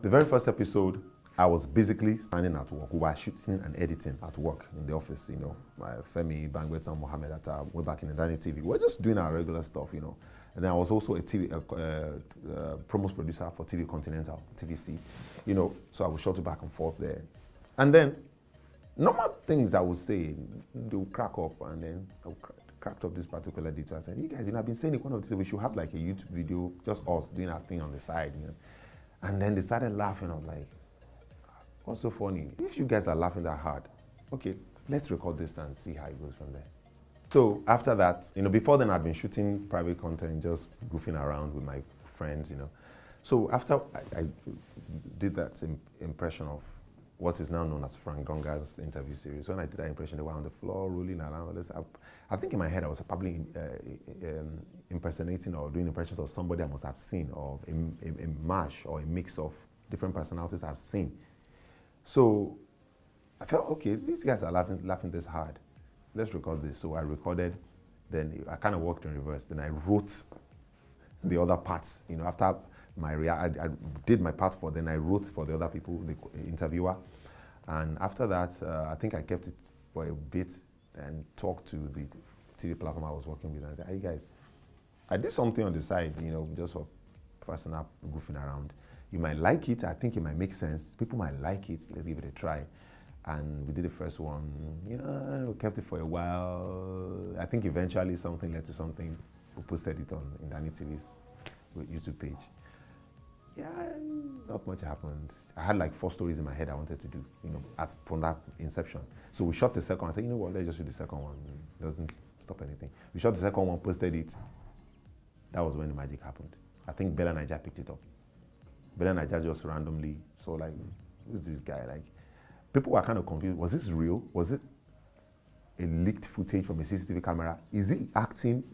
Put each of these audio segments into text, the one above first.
The very first episode, I was basically standing at work. We were shooting and editing at work in the office, you know. Femi, Bangwet, and Mohammed we're back in Ndani TV. We're just doing our regular stuff, you know. And then I was also a TV promos producer for TV Continental, TVC, you know. So I was shot back and forth there. And then, normal things I would say, they would crack up, and then I would cracked up this particular detail. I said, you guys, you know, I've been saying it one of these, we should have like a YouTube video, just us doing our thing on the side, you know. And then they started laughing. I was like, what's so funny? If you guys are laughing that hard, okay, let's record this and see how it goes from there. So after that, you know, before then I'd been shooting private content, just goofing around with my friends, you know. So after I did that impression of what is now known as Frank Donga's interview series, when I did that impression, they were on the floor rolling around. I think in my head I was probably impersonating or doing impressions of somebody I must have seen, or a mash or a mix of different personalities I've seen. So I felt, okay, these guys are laughing this hard. Let's record this. So I recorded, then I kind of worked in reverse. Then I wrote the other parts, you know, after I did my part for, then I wrote for the other people, the interviewer. And after that, I think I kept it for a bit and talked to the TV platform I was working with. And I said, hey guys, I did something on the side, you know, just for personal goofing around. You might like it. I think it might make sense. People might like it. Let's give it a try. And we did the first one. You know, we kept it for a while. I think eventually something led to something. We posted it on Ndani TV's YouTube page. Yeah, not much happened. I had like 4 stories in my head I wanted to do, you know, from that inception. So we shot the second one. I said, you know what, let's just shoot the second one. It doesn't stop anything. We shot the second one, posted it. That was when the magic happened. I think Bella Niger picked it up. Bella Niger just randomly saw, like, who's this guy? Like, people were kind of confused. Was this real? Was it a leaked footage from a CCTV camera? Is he acting?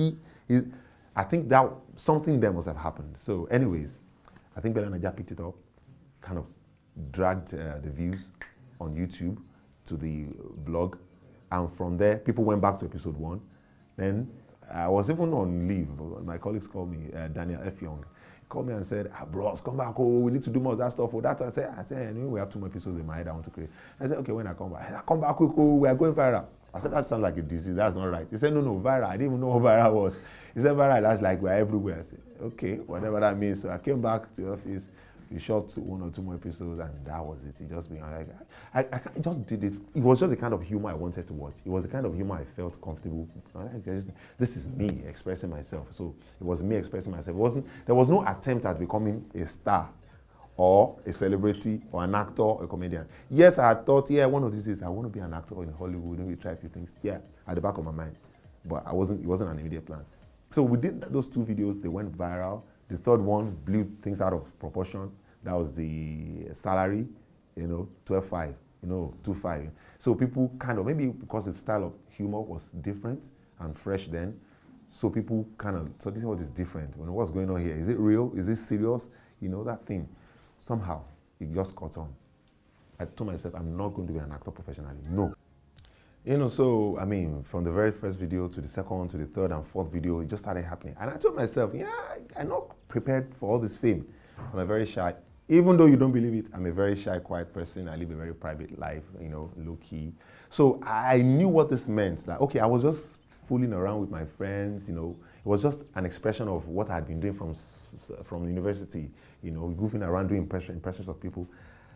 I think that something there must have happened. So anyways, I think Bella Niger picked it up, kind of dragged the views on YouTube to the blog. And from there, people went back to episode 1. Then I was even on leave. My colleagues called me, Daniel F. Young. Called me and said, bros, come back, oh, we need to do more of that stuff. That I said, anyway, we have 2 more episodes in my head I want to create. I said, okay, when I come back, I come back, oh, we are going viral. I said, that sounds like a disease, that's not right. He said, no, viral. I didn't even know what viral was. He said, viral, that's like we're everywhere. I said, okay, whatever that means. So I came back to the office, we shot 1 or 2 more episodes, and that was it. It just began like, I just did it. It was just the kind of humor I wanted to watch. It was the kind of humor I felt comfortable. This is me expressing myself. So it was me expressing myself. There was no attempt at becoming a star or a celebrity or an actor or a comedian. Yes, I had thought, yeah, one of these days I want to be an actor in Hollywood, maybe try a few things. Yeah, at the back of my mind. But it wasn't an immediate plan. So we did those 2 videos, they went viral. The third one blew things out of proportion. That was the salary, you know, 12.5, you know, 2.5. So people kind of, maybe because the style of humor was different and fresh then, so people kind of, so this is what is different. You know, what's going on here? Is it real? Is it serious? You know, that thing. Somehow, it just caught on. I told myself, I'm not going to be an actor professionally. No. You know, so, I mean, from the very first video to the second one to the third and 4th video, it just started happening. And I told myself, yeah, I'm not prepared for all this fame. I'm a very shy, even though you don't believe it, I'm a very shy, quiet person. I live a very private life, you know, low-key. So I knew what this meant. That, okay, I was just fooling around with my friends, you know. It was just an expression of what I had been doing from university, you know, goofing around, doing impressions of people.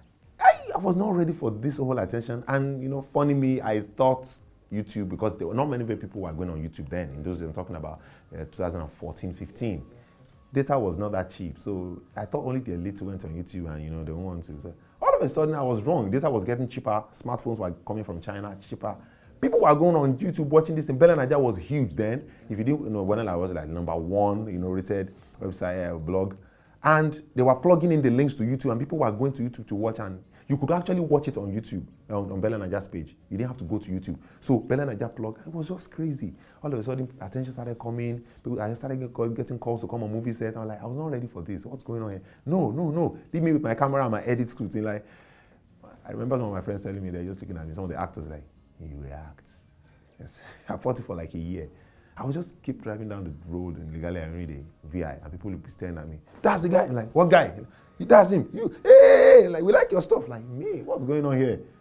I was not ready for this whole attention. And, you know, funny me, I thought YouTube, because there were not many people were going on YouTube then. In those days, I'm talking about 2014, 15. Data was not that cheap. So I thought only the elite went on YouTube and, you know, they didn't want to. So all of a sudden, I was wrong. Data was getting cheaper. Smartphones were coming from China, cheaper. People were going on YouTube watching this. And Bella Niger was huge then. If you didn't know, when I was like #1, you know, rated website, blog. And they were plugging in the links to YouTube, and people were going to YouTube to watch, and you could actually watch it on YouTube, on Bella Niger's page. You didn't have to go to YouTube. So Bella Niger plug, it was just crazy. All of a sudden, attention started coming. I started getting calls to come on movie set. I was like, I was not ready for this. What's going on here? No. Leave me with my camera and my edit script. And like, I remember some of my friends telling me, they're just looking at me. Some of the actors like, he reacts. Yes. I fought it for like a year. I would just keep driving down the road in Legally every day, VI, and people would be staring at me. That's the guy. And like, what guy? That's him. You, hey, like, we like your stuff. Like, me, what's going on here?